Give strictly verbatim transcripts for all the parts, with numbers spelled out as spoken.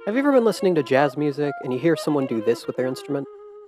Have you ever been listening to jazz music and you hear someone do this with their instrument?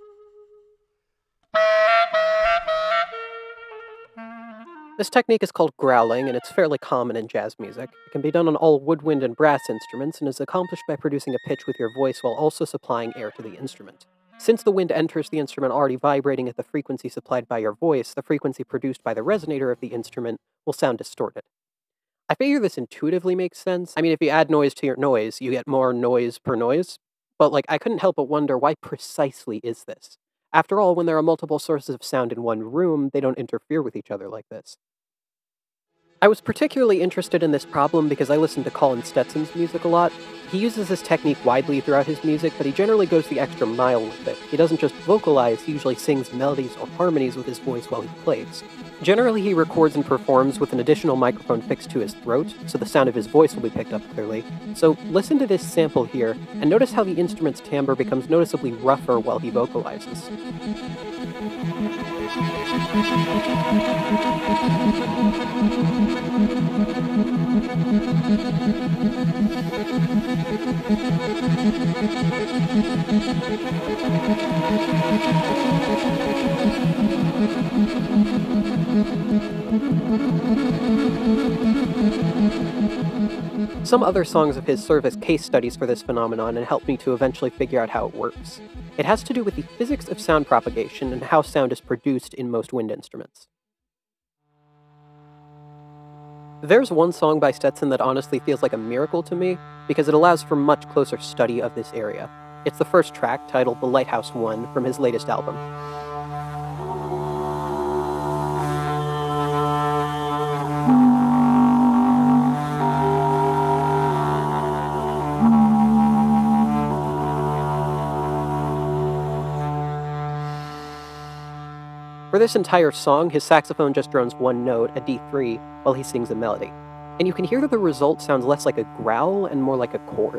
This technique is called growling, and it's fairly common in jazz music. It can be done on all woodwind and brass instruments, and is accomplished by producing a pitch with your voice while also supplying air to the instrument. Since the wind enters the instrument already vibrating at the frequency supplied by your voice, the frequency produced by the resonator of the instrument will sound distorted. I figure this intuitively makes sense. I mean, if you add noise to your noise, you get more noise per noise. But, like, I couldn't help but wonder, why precisely is this? After all, when there are multiple sources of sound in one room, they don't interfere with each other like this. I was particularly interested in this problem because I listen to Colin Stetson's music a lot. He uses this technique widely throughout his music, but he generally goes the extra mile with it. He doesn't just vocalize, he usually sings melodies or harmonies with his voice while he plays. Generally, he records and performs with an additional microphone fixed to his throat, so the sound of his voice will be picked up clearly. So listen to this sample here, and notice how the instrument's timbre becomes noticeably rougher while he vocalizes. Some other songs of his serve as case studies for this phenomenon and helped me to eventually figure out how it works. It has to do with the physics of sound propagation and how sound is produced in most wind instruments. There's one song by Stetson that honestly feels like a miracle to me, because it allows for much closer study of this area. It's the first track, titled The Lighthouse One, from his latest album. For this entire song, his saxophone just drones one note, a D three, while he sings a melody. And you can hear that the result sounds less like a growl and more like a chord.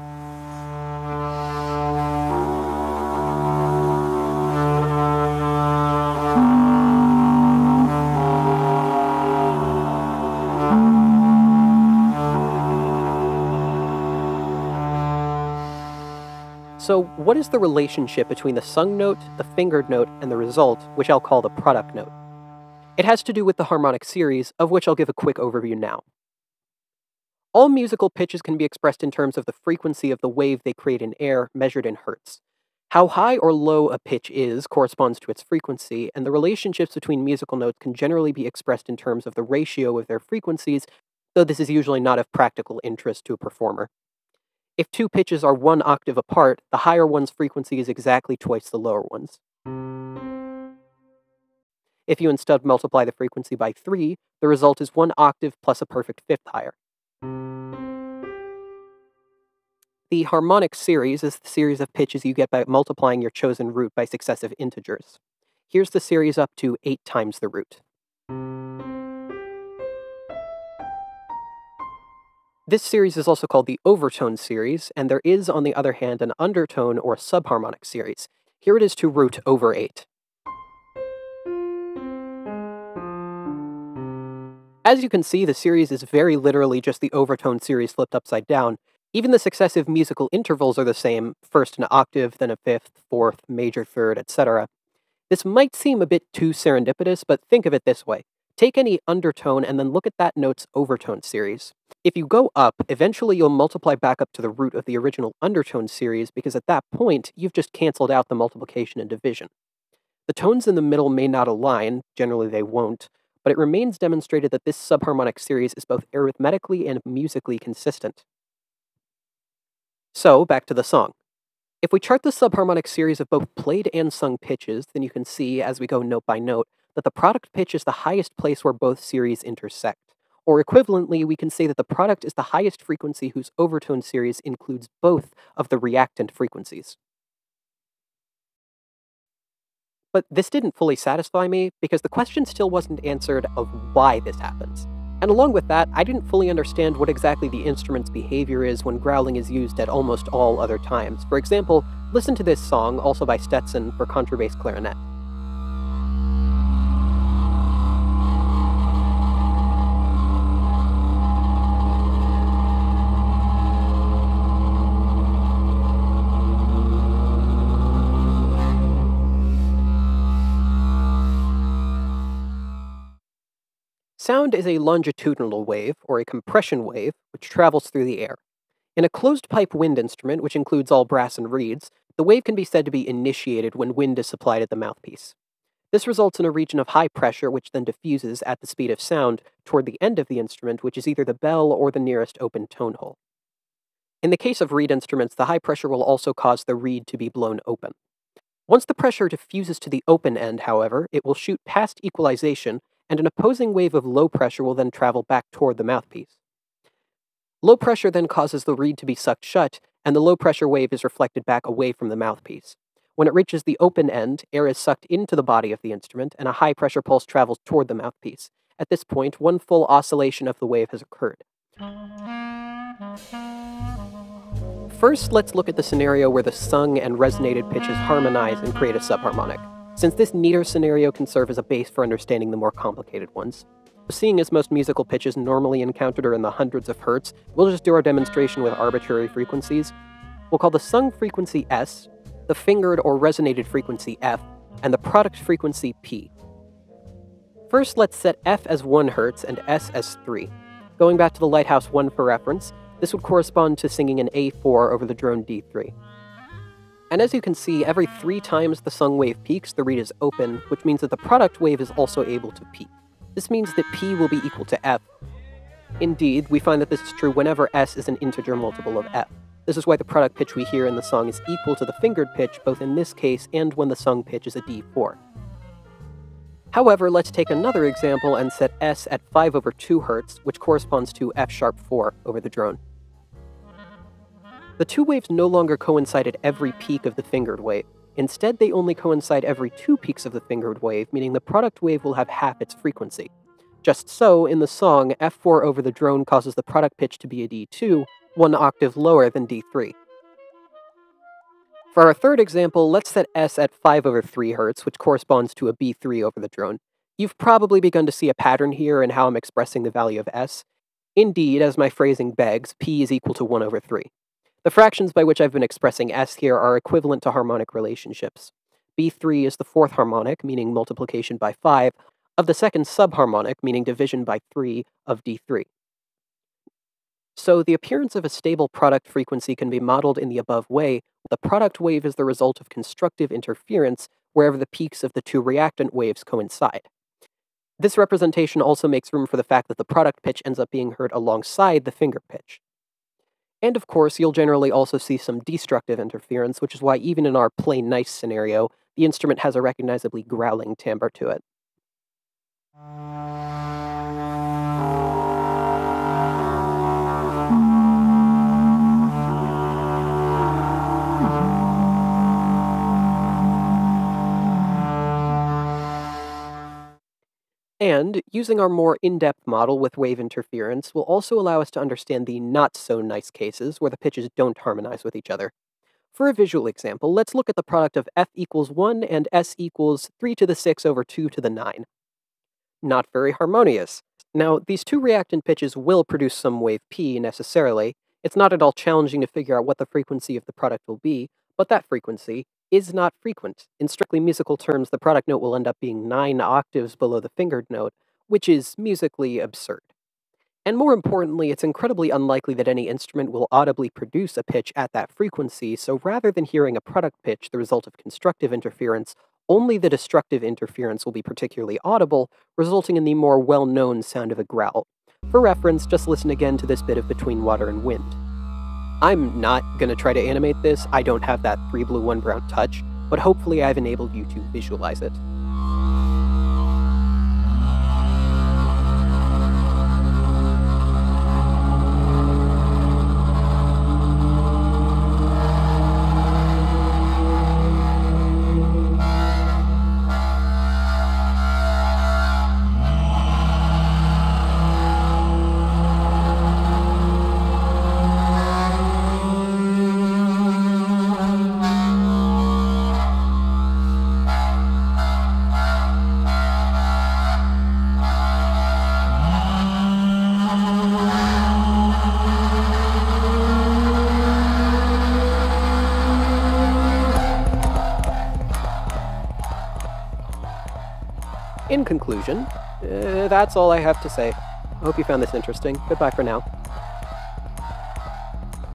So what is the relationship between the sung note, the fingered note, and the result, which I'll call the product note? It has to do with the harmonic series, of which I'll give a quick overview now. All musical pitches can be expressed in terms of the frequency of the wave they create in air, measured in hertz. How high or low a pitch is corresponds to its frequency, and the relationships between musical notes can generally be expressed in terms of the ratio of their frequencies, though this is usually not of practical interest to a performer. If two pitches are one octave apart, the higher one's frequency is exactly twice the lower one's. If you instead multiply the frequency by three, the result is one octave plus a perfect fifth higher. The harmonic series is the series of pitches you get by multiplying your chosen root by successive integers. Here's the series up to eight times the root. This series is also called the overtone series, and there is, on the other hand, an undertone or subharmonic series. Here it is to root over eight. As you can see, the series is very literally just the overtone series flipped upside down. Even the successive musical intervals are the same, first an octave, then a fifth, fourth, major third, et cetera. This might seem a bit too serendipitous, but think of it this way. Take any undertone and then look at that note's overtone series. If you go up, eventually you'll multiply back up to the root of the original undertone series, because at that point, you've just canceled out the multiplication and division. The tones in the middle may not align, generally they won't, but it remains demonstrated that this subharmonic series is both arithmetically and musically consistent. So, back to the song. If we chart the subharmonic series of both played and sung pitches, then you can see, as we go note by note, that the product pitch is the highest place where both series intersect. Or equivalently, we can say that the product is the highest frequency whose overtone series includes both of the reactant frequencies. But this didn't fully satisfy me, because the question still wasn't answered of why this happens. And along with that, I didn't fully understand what exactly the instrument's behavior is when growling is used at almost all other times. For example, listen to this song, also by Stetson, for contrabass clarinet. Sound is a longitudinal wave, or a compression wave, which travels through the air. In a closed-pipe wind instrument, which includes all brass and reeds, the wave can be said to be initiated when wind is supplied at the mouthpiece. This results in a region of high pressure, which then diffuses at the speed of sound toward the end of the instrument, which is either the bell or the nearest open tone hole. In the case of reed instruments, the high pressure will also cause the reed to be blown open. Once the pressure diffuses to the open end, however, it will shoot past equalization, and an opposing wave of low pressure will then travel back toward the mouthpiece. Low pressure then causes the reed to be sucked shut, and the low pressure wave is reflected back away from the mouthpiece. When it reaches the open end, air is sucked into the body of the instrument, and a high pressure pulse travels toward the mouthpiece. At this point, one full oscillation of the wave has occurred. First, let's look at the scenario where the sung and resonated pitches harmonize and create a subharmonic, since this neater scenario can serve as a base for understanding the more complicated ones. Seeing as most musical pitches normally encountered are in the hundreds of hertz, we'll just do our demonstration with arbitrary frequencies. We'll call the sung frequency S, the fingered or resonated frequency F, and the product frequency P. First, let's set F as one hertz and S as three. Going back to the Lighthouse one for reference, this would correspond to singing an A four over the drone D three. And as you can see, every three times the sung wave peaks, the reed is open, which means that the product wave is also able to peak. This means that P will be equal to F. Indeed, we find that this is true whenever S is an integer multiple of F. This is why the product pitch we hear in the song is equal to the fingered pitch, both in this case and when the sung pitch is a D four. However, let's take another example and set S at five over two hertz, which corresponds to F sharp four over the drone. The two waves no longer coincide at every peak of the fingered wave. Instead, they only coincide every two peaks of the fingered wave, meaning the product wave will have half its frequency. Just so, in the song, F four over the drone causes the product pitch to be a D two, one octave lower than D three. For our third example, let's set S at five over three hertz, which corresponds to a B three over the drone. You've probably begun to see a pattern here in how I'm expressing the value of S. Indeed, as my phrasing begs, P is equal to one over three. The fractions by which I've been expressing S here are equivalent to harmonic relationships. B three is the fourth harmonic, meaning multiplication by five, of the second subharmonic, meaning division by three, of D three. So the appearance of a stable product frequency can be modeled in the above way. The product wave is the result of constructive interference wherever the peaks of the two reactant waves coincide. This representation also makes room for the fact that the product pitch ends up being heard alongside the finger pitch. And of course, you'll generally also see some destructive interference, which is why even in our play nice scenario, the instrument has a recognizably growling timbre to it. And, using our more in-depth model with wave interference will also allow us to understand the not-so-nice cases where the pitches don't harmonize with each other. For a visual example, let's look at the product of F equals one and S equals three to the six over two to the nine. Not very harmonious. Now, these two reactant pitches will produce some wave P necessarily. It's not at all challenging to figure out what the frequency of the product will be, but that frequency is not frequent. In strictly musical terms, the product note will end up being nine octaves below the fingered note, which is musically absurd. And more importantly, it's incredibly unlikely that any instrument will audibly produce a pitch at that frequency, so rather than hearing a product pitch, the result of constructive interference, only the destructive interference will be particularly audible, resulting in the more well-known sound of a growl. For reference, just listen again to this bit of Between Water and Wind. I'm not going to try to animate this, I don't have that three blue one brown touch, but hopefully I've enabled you to visualize it. In conclusion, Uh, that's all I have to say. I hope you found this interesting. Goodbye for now.